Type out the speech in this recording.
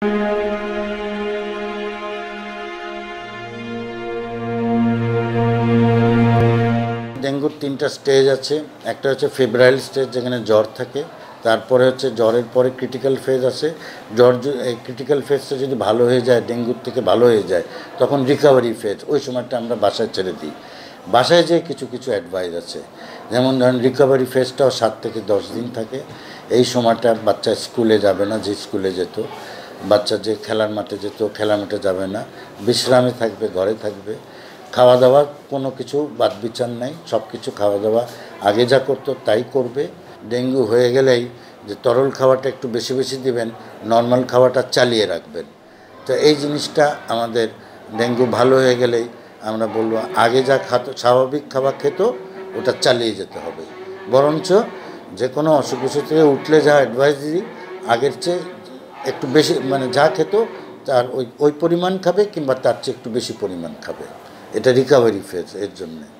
ডেঙ্গুর 3টা স্টেজ আছে। একটা হচ্ছে ফেব্রাইল স্টেজ, যেখানে জ্বর থাকে। তারপরে হচ্ছে জ্বরের পরে ক্রিটিক্যাল ফেজ আছে। এই ক্রিটিক্যাল ফেজটা যদি ভালো হয়ে যায়, ডেঙ্গুর থেকে ভালো হয়ে যায়, তখন রিকভারি ফেজ। ওই সময়টা আমরা বাসায় ছেড়ে দিই। বাসায় যে কিছু কিছু অ্যাডভাইস আছে, যেমন ধরেন রিকভারি ফেজটাও 7 থেকে 10 দিন থাকে। এই সময়টা বাচ্চা স্কুলে যাবে না, যে স্কুলে যেত। বাচ্চা যে খেলার মাঠে যেত, খেলার মাঠে যাবে না, বিশ্রামে থাকবে, ঘরে থাকবে। খাওয়া দাওয়ার কোনো কিছু বাদ বিচার নাই, সব কিছু খাওয়া দাওয়া আগে যা করতো তাই করবে। ডেঙ্গু হয়ে গেলেই যে তরল খাওয়াটা একটু বেশি বেশি দিবেন, নর্মাল খাওয়াটা চালিয়ে রাখবেন। তো এই জিনিসটা আমাদের ডেঙ্গু ভালো হয়ে গেলেই আমরা বলবো আগে যা স্বাভাবিক খাবার খেত ওটা চালিয়ে যেতে হবে। বরঞ্চ যে কোনো অসুখ বিসুখ থেকে উঠলে যা অ্যাডভাইস দিই, আগের চেয়ে একটু বেশি, মানে যা খেত তার ওই পরিমাণ খাবে, কিংবা তার চেয়ে একটু বেশি পরিমাণ খাবে। এটা রিকভারি ফেজ এর জন্যে।